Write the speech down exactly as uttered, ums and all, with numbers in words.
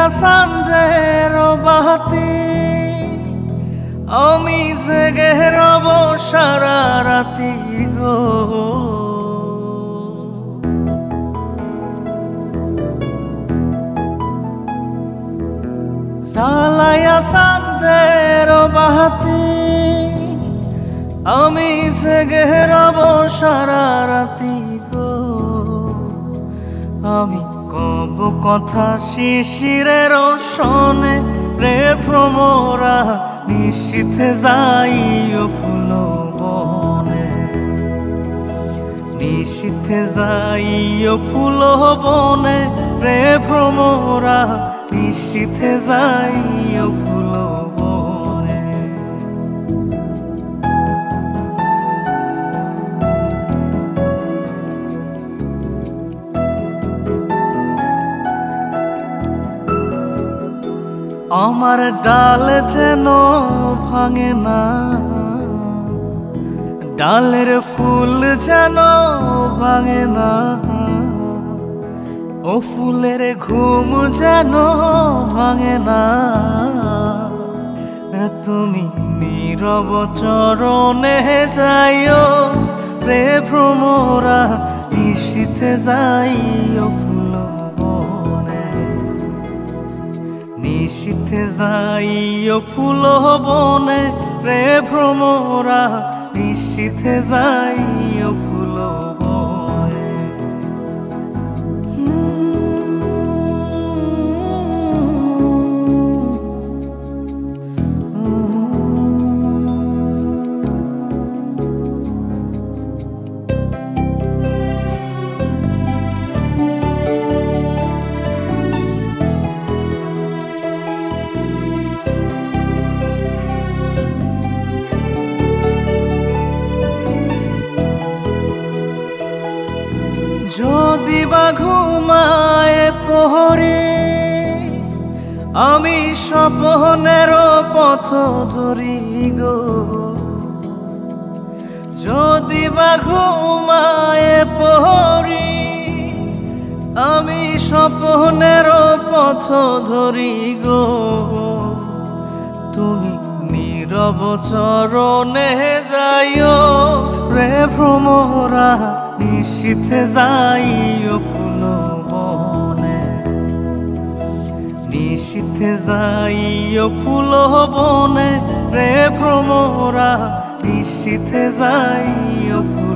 চান্দের বাতি আমি জেগে রব সারা রাতি গো। জ্বালায়া চান্দের বাতি আমি জেগে রব সারা রাতি গো। আমি কব কথা শিশিরের শোনে রে ভ্রমরা নিশীথে যাইও ফুল বনে। নিশীথে যাইও ফুল বনে রে ভ্রমরা নিশীথে যাইও ফুল বনে। আমার ডাল যেন ভাঙে না, ডালের ফুল যেন ভাঙে না, ও ফুলের ঘুম যেন ভাঙে না। তুমি নীরব চরণে যাইও রে ভ্রমরা নিশীথে যাইও ফুল বনে। নিশীথে যাইও ফুল বনে রে ভ্রমরা নিশীথে যাইও ফুল বনে। যদি বা ঘুমায় প্রহরে আমি স্বপ্নের পথ ধরি গো। যদি বা ঘুমায় প্রহরে আমি স্বপ্নের পথ ধরি গো। তুমি নীরব চরণে যাইও রে ভ্রমরা নিশীথে যাইও ফুল বনে। নিশীথে যাইও ফুল বনে রে ভ্রমরা নিশীথে যাইও ফুল